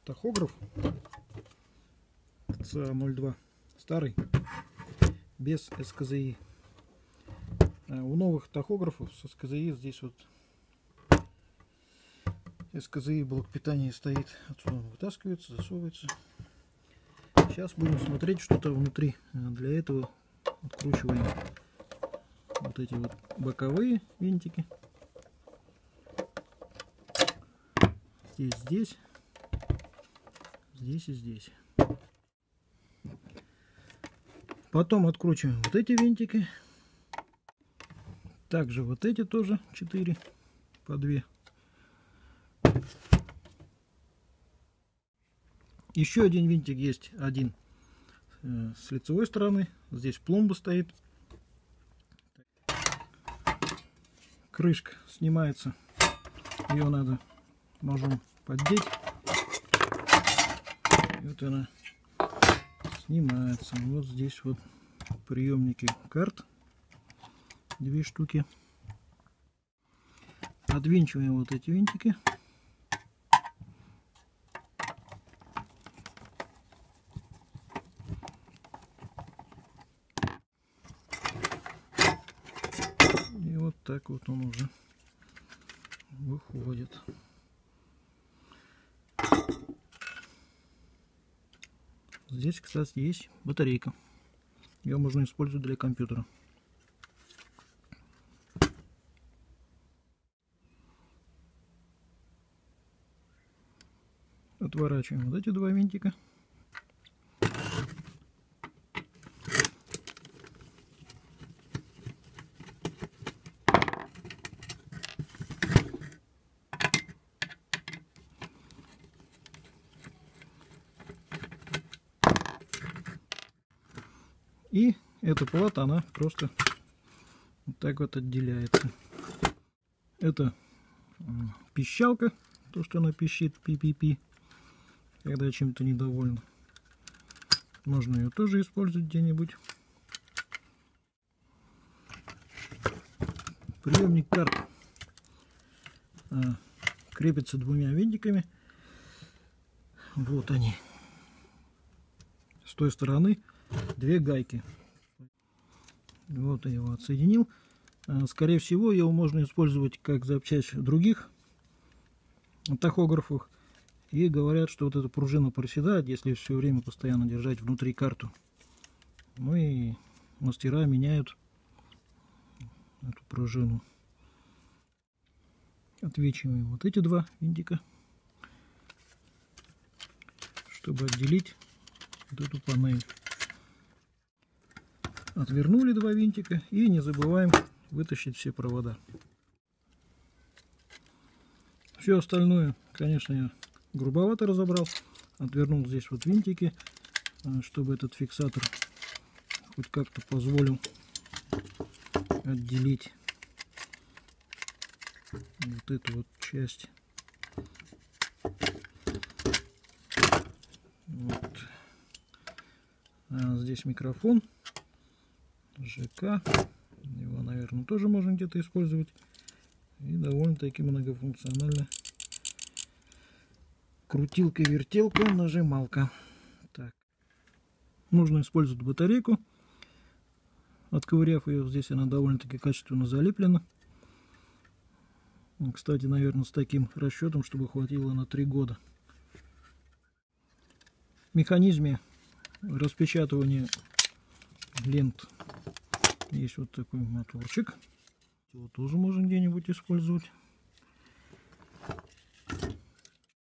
тахограф ЦА-02 старый, без СКЗИ. У новых тахографов с СКЗИ здесь вот СКЗИ блок питания стоит, отсюда он вытаскивается, засовывается. Сейчас будем смотреть, что-то внутри. Для этого откручиваем вот эти вот боковые винтики. Здесь и здесь. Потом откручиваем вот эти винтики. Также вот эти тоже 4 по 2. Еще один винтик есть, один с лицевой стороны. Здесь пломба стоит. Крышка снимается. Ее надо ножом поддеть. И вот она снимается. Вот здесь вот приемники карт. 2 штуки. Отвинчиваем вот эти винтики. И вот так вот он уже выходит. Здесь, кстати, есть батарейка. Ее можно использовать для компьютера. Отворачиваем вот эти 2 винтика. И эта плата, она просто вот так вот отделяется. Это пищалка, то, что она пищит, пи-пи-пи, когда чем-то недовольна. Можно ее тоже использовать где-нибудь. Приемник карт крепится 2 винтиками. Вот они. С той стороны 2 гайки. Вот я его отсоединил. Скорее всего, его можно использовать как запчасть в других тахографах. И говорят, что вот эта пружина проседает, если все время постоянно держать внутри карту. Ну и мастера меняют эту пружину. Отвинчиваем вот эти 2 винтика, чтобы отделить вот эту панель. Отвернули 2 винтика и не забываем вытащить все провода. Все остальное, конечно, я грубовато разобрал. Отвернул здесь вот винтики, чтобы этот фиксатор хоть как-то позволил отделить вот эту вот часть. Вот. Здесь микрофон ЖК. Его, наверное, тоже можно где-то использовать. И довольно-таки многофункционально. Крутилка, вертелка, нажималка. Так. Нужно использовать батарейку. Отковыряв ее, здесь она довольно-таки качественно залеплена. Кстати, наверное, с таким расчетом, чтобы хватило на 3 года. В механизме распечатывания лент есть вот такой моторчик. Его тоже можно где-нибудь использовать.